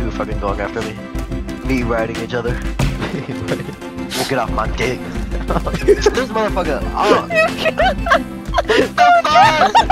you fucking going after me. Me riding each other. We'll get off my dick. This motherfucker. Oh. What the fuck?